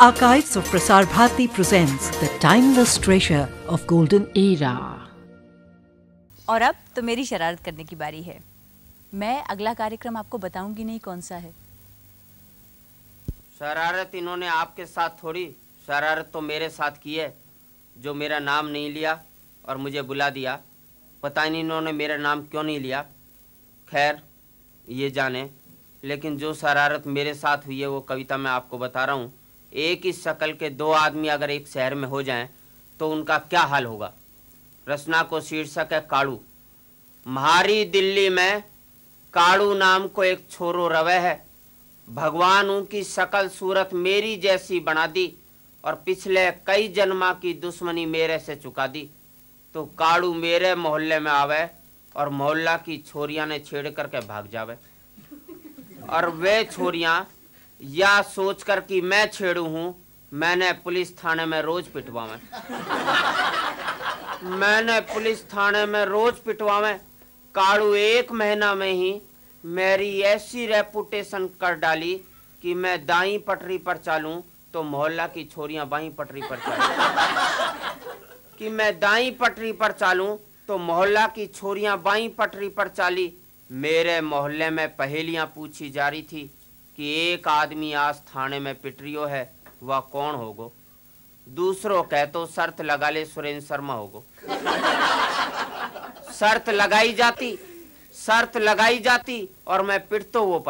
Archives of Prasar Bharati presents the timeless treasure of golden era. और अब तो मेरी शरारत करने की बारी है। मैं अगला कार्यक्रम आपको बताऊंगी नहीं कौन सा है। शरारत इन्होंने आपके साथ थोड़ी, शरारत तो मेरे साथ की है, जो मेरा नाम नहीं लिया और मुझे बुला दिया। पता नहीं इन्होंने मेरा नाम क्यों नहीं लिया, खैर ये जाने। लेकिन जो शरारत मेरे साथ हुई है वो कविता मैं आपको बता रहा हूँ। एक ही शक्ल के दो आदमी अगर एक शहर में हो जाएं तो उनका क्या हाल होगा। रचना को शीर्षक है काड़ू। म्हारी दिल्ली में काड़ू नाम को एक छोरो रवे है। भगवान उनकी शकल सूरत मेरी जैसी बना दी और पिछले कई जन्मा की दुश्मनी मेरे से चुका दी। तो काड़ू मेरे मोहल्ले में आवे और मोहल्ला की छोरियां ने छेड़ करके भाग जावे, और वे छोरियां या सोचकर कि मैं छेड़ू हूं, मैंने पुलिस थाने में रोज पिटवावे। काड़ू एक महीना में ही मेरी ऐसी रेपुटेशन कर डाली कि मैं दाई पटरी पर चालूं तो मोहल्ला की छोरियां बाई पटरी पर चाली। मेरे मोहल्ले में पहेलियां पूछी जा रही थी कि एक आदमी आज थाने में पिट रियो है, वह कौन होगो। दूसरों कह तो शर्त लगा ले सुरेंद्र शर्मा होगो। शर्त लगाई जाती और मैं पिट तो वो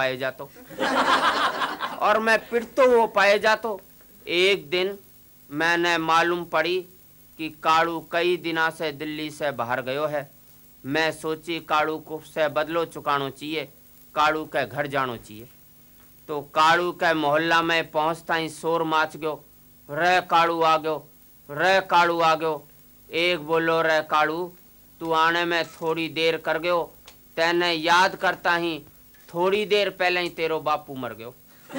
पाए जातो। एक दिन मैंने मालूम पड़ी कि काड़ू कई दिना से दिल्ली से बाहर गयो है। मैं सोची काड़ू को से बदलो चुकानो चाहिए, काड़ू के घर जानो चाहिए। तो काड़ू के मोहल्ला में पहुंचता ही शोर माच गयो, रे काड़ू आ गयो। एक बोलो, रे काड़ू तू आने में थोड़ी देर कर गयो, तेने याद करता ही थोड़ी देर पहले ही तेरो बापू मर गयो।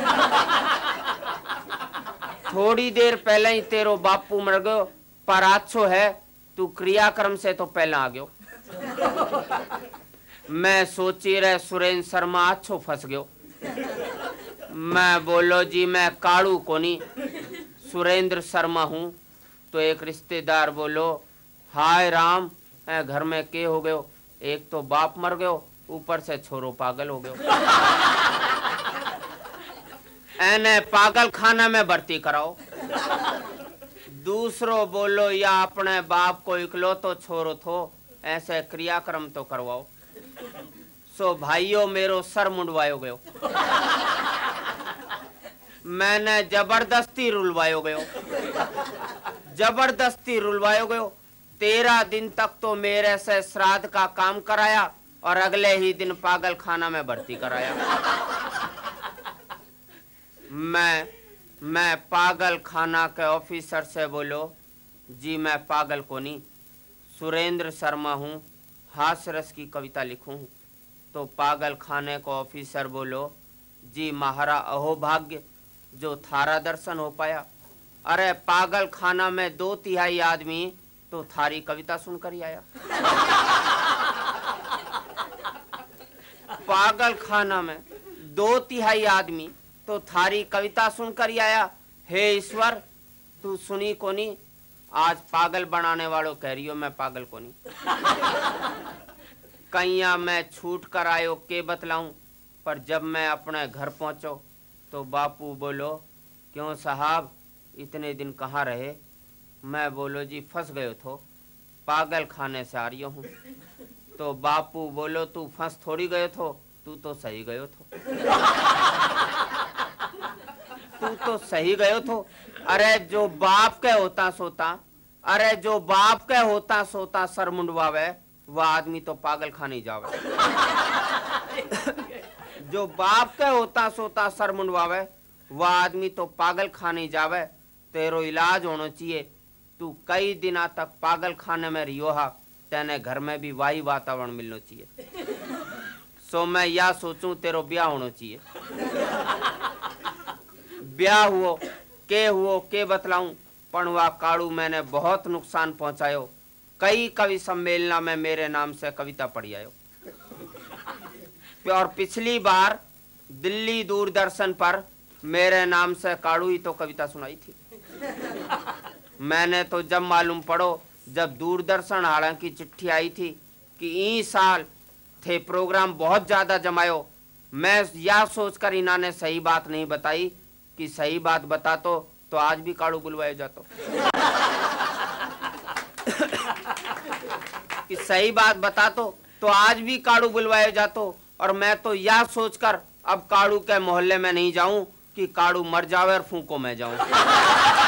पर अच्छो है तू क्रियाक्रम से तो पहले आ गयो। मैं सोची रहे सुरेंद्र शर्मा अच्छो फंस गयो। मैं बोलो जी मैं काड़ू कोनी सुरेंद्र शर्मा हूँ। तो एक रिश्तेदार बोलो, हाय राम घर में के हो गयो, एक तो बाप मर गयो ऊपर से छोरो पागल हो गयो, एने पागल खाना में भर्ती कराओ। दूसरो बोलो, या अपने बाप को इकलौतो छोरो थो, ऐसे क्रियाक्रम तो करवाओ। सो भाइयों मेरो सर मुंडवायो गयो। मैंने जबरदस्ती रुलवायो गयो। 13 दिन तक तो मेरे से श्राद्ध का काम कराया और अगले ही दिन पागल खाना में भर्ती कराया। मैं पागल खाना के ऑफिसर से बोलो, जी मैं पागल कोनी सुरेंद्र शर्मा हूँ, हास्य रस की कविता लिखूं। तो पागल खाने को ऑफिसर बोलो, जी महारा अहोभाग्य जो थारा दर्शन हो पाया। अरे पागल खाना में 2/3 आदमी तो थारी कविता सुनकर ही आया। पागल खाना में 2/3 आदमी तो थारी कविता सुनकर ही आया। हे ईश्वर तू सुनी कोनी, आज पागल बनाने वालों कह रही हो मैं पागल कोनी। कहिया मैं छूट कर आयो के बतलाऊं। पर जब मैं अपने घर पहुंचो तो बापू बोलो, क्यों साहब इतने दिन कहाँ रहे। मैं बोलो जी फंस गयो थो, पागल खाने से आ रही हूँ। तो बापू बोलो, तू फंस थोड़ी गयो थो, तू तो सही गयो थो। अरे जो बाप के होता सोता सर मुंडवावे वह आदमी तो पागल खाने जावे। जो बाप के होता सोता सर मुंडवावे वह आदमी तो पागल खाने जावे। तेरो इलाज होना चाहिए। तू कई दिना तक पागल खाने में रियो हा, तेने घर में भी वाही वातावरण मिलना चाहिए। सो मैं या सोचूं तेरो ब्याह होना चाहिए। ब्याह हुओ के बतलाऊं। पण वह काड़ू मैंने बहुत नुकसान पहुंचायो। कई कवि सम्मेलना में मेरे नाम से कविता पढ़ी आयो। और पिछली बार दिल्ली दूरदर्शन पर मेरे नाम से काड़ू ही तो कविता सुनाई थी। मैंने तो जब मालूम पड़ो, जब दूरदर्शन हालां की चिट्ठी आई थी कि ई साल थे प्रोग्राम बहुत ज्यादा जमायो, मैं यह सोचकर इन्होंने सही बात नहीं बताई कि सही बात बता तो आज भी काड़ू बुलवाए जातो। कि सही बात बता तो आज भी काड़ू बुलवाए जातो। और मैं तो यह सोचकर अब काड़ू के मोहल्ले में नहीं जाऊं कि काड़ू मर जावे और फूंको मैं जाऊं।